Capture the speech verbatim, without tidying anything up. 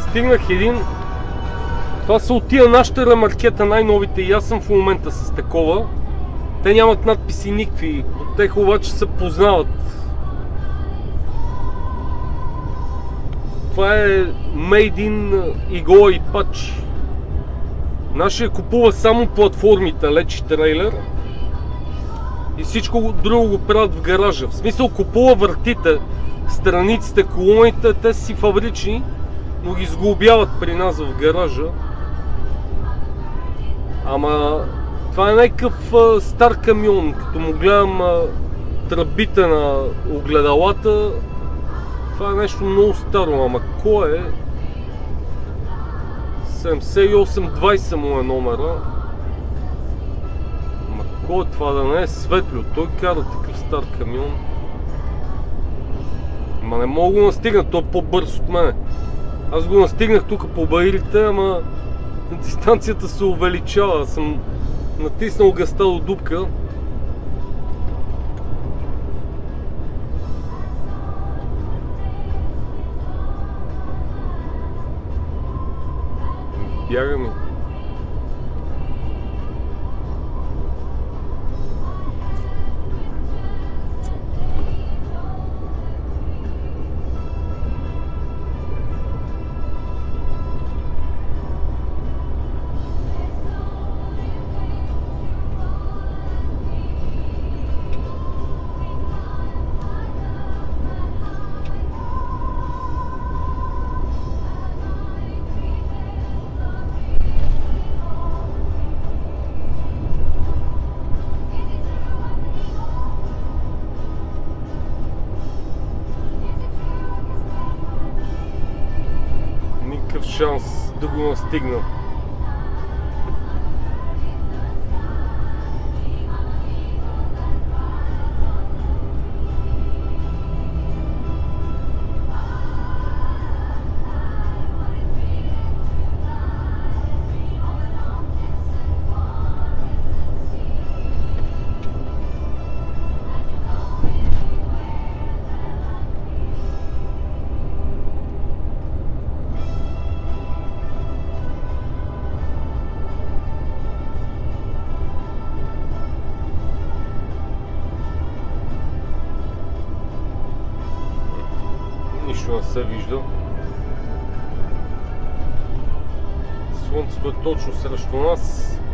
Стигнах един. Това са от тия нашите ремаркета, най-новите, и аз съм в момента с такова. Те нямат надписи никакви, от тех обаче се познават. Това е Made in Игола и Пач. Нашия купува само платформите, лечи трейлер. И всичко друго го правят в гаража. В смисъл, купува въртите, страниците, колоните, те си фабрични, но ги сглобяват при нас в гаража. Ама това е някакъв а, стар камион, като му гледам а, тръбите на огледалата. Това е нещо много старо, ама кой е? седемдесет и осем двайсет му е номера. Ама кой е това, да не е Светлио? Той кара такъв стар камион. Ама не мога го настигна, той е по-бърз от мене. Аз го настигнах тук по барилите, ама дистанцията се увеличава. Съм натиснал газта до дупка. Бяга ми. Шанс да го настигна. Нищо не се вижда. Слънцето е точно срещу нас.